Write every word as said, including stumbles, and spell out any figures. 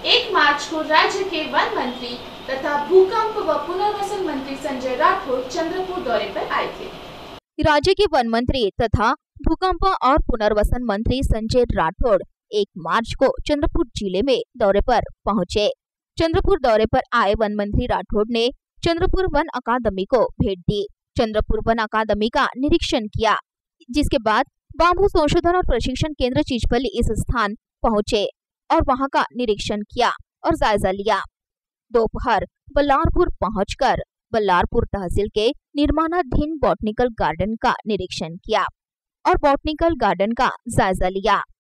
एक मार्च को राज्य के वन मंत्री तथा भूकंप व पुनर्वसन मंत्री संजय राठौड़ चंद्रपुर दौरे पर आए थे। राज्य के वन मंत्री तथा भूकंप और पुनर्वसन मंत्री संजय राठौड़ एक मार्च को चंद्रपुर जिले में दौरे पर पहुंचे। चंद्रपुर दौरे पर आए वन मंत्री राठौड़ ने चंद्रपुर वन अकादमी को भेंट दी। चंद्रपुर वन अकादमी का निरीक्षण किया, जिसके बाद बांबू संशोधन और प्रशिक्षण केंद्र चीचपल्ली इस स्थान पहुंचे और वहां का निरीक्षण किया और जायजा लिया। दोपहर बल्लारपुर पहुंचकर बल्लारपुर तहसील के निर्माणाधीन बॉटनिकल गार्डन का निरीक्षण किया और बॉटनिकल गार्डन का जायजा लिया।